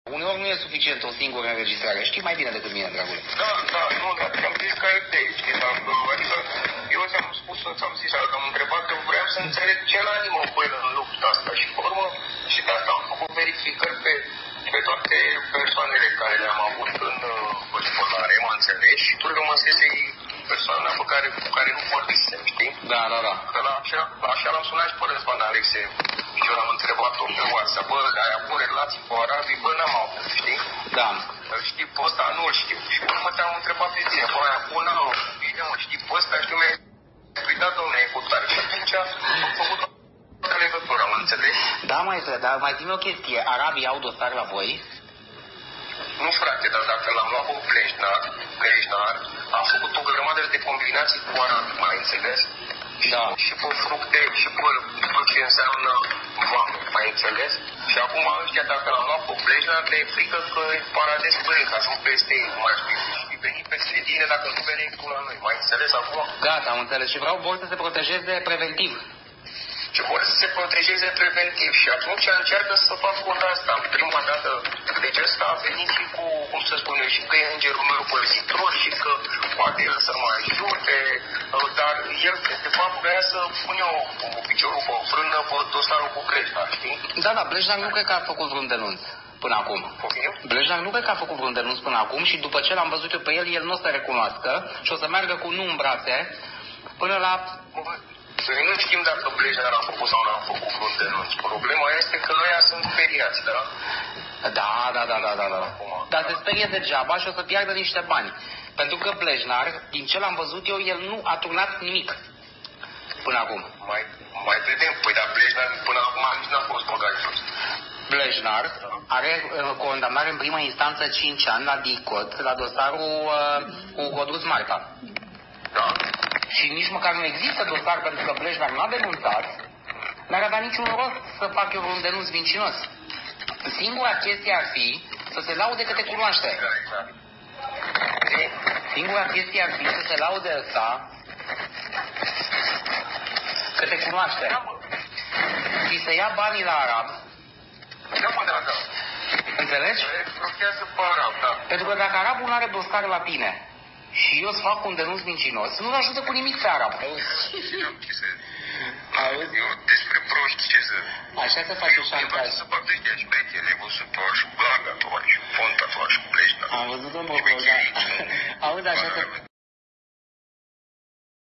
Uneori nu e suficient o singură înregistrare. Știi mai bine decât mine, dragule. Da, nu, dar am zis că de aici, adică eu ți-am spus, ți-am zis, că am întrebat că vreau să înțeleg ce l-animă până în lupta asta și pe urmă și de asta am făcut verificări pe toate persoanele care le-am avut în spălare, mă înțelegi, și tu rămăsese persoana cu care nu vorbisem, știi? Da. Că așa l-am sunat și pe Răzvan Alexe și eu l-am întrebat-o pe WhatsApp, bă, ai avut relații cu arabii, bă, n-am avut, știi? Da. Știi pe ăsta, nu-l știu. Și urmă te-am întrebat pe tine, bă, aia cu n-au, bine, mă, știi pe ăsta, știu, mi-ai explicat, domnule, e cu tare. Și atunci am făcut toată legătura, mă înțelegi? Da, maestre, dar mai zi-mi o chestie. Arabii au dosar la voi? Nu, frate, dar dacă l-am luat cu Plejnar, am făcut o grămadă de combinații cu arabii, mai înțeles? Da. Și pe fructe, și pe tot ce înseamnă vamă, mai înțeles? Și acum ăștia, dacă l-am luat pe Plejnar, le e frică că e paradis pe ei, că ajung peste ei, mai știu. Și veni peste tine dacă nu veni tu la noi, mai înțeles acum? Gata, am înțeles. Și vor să se protejeze preventiv. Și vor să se protejeze preventiv și atunci încearcă să facă cu asta. Prima dată, deci ăsta a venit și cu, cum să spun eu, și că e îngerul meu păzitor și că poate el să mă ajute, dar el, de fapt, vrea să pun eu piciorul pe frână pe dosarul cu Plejnar, știi? Da, Plejnar nu cred că a făcut vreun denunț până acum. Plejnar nu cred că a făcut vreun denunț până acum și după ce l-am văzut eu pe el nu o să recunoască și o să meargă cu nu în brațe până la... Noi nu știm dacă Plejnar a făcut sau nu a făcut vreun denunț. Problema este că ăia sunt speriați, da? Da. Dar se sperie degeaba și o să piardă niște bani. Pentru că Plejnar, din ce l-am văzut eu, el nu a turnat nimic până acum. Mai vedem. Păi, dar Plejnar până acum nici n-a fost băgat jos. Plejnar are condamnare în prima instanță 5 ani la DICOT, la dosarul cu Codruț Marca. Da. Și nici măcar nu există dosar pentru că Plejnar n-a denunțat, n-ar avea niciun rost să fac eu vreun denunț mincinos. Singura chestie ar fi să se laude că te cunoaște. Singura chestie ar fi să se laude ăsta că te cunoaște. Și să ia banii la arab. Da. Înțelegi? Pentru că dacă arabul nu are dosar la tine și eu îți fac un denunț mincinos, nu-l ajută cu nimic pe arab. Auzi? Eu despre proști ce să... Așa se face șantaj. Să fac de ăștia șmecheri, nevăzători și blagatori și fontători și Plejnar. Am văzut-o, bă, da. Auzi, așa se...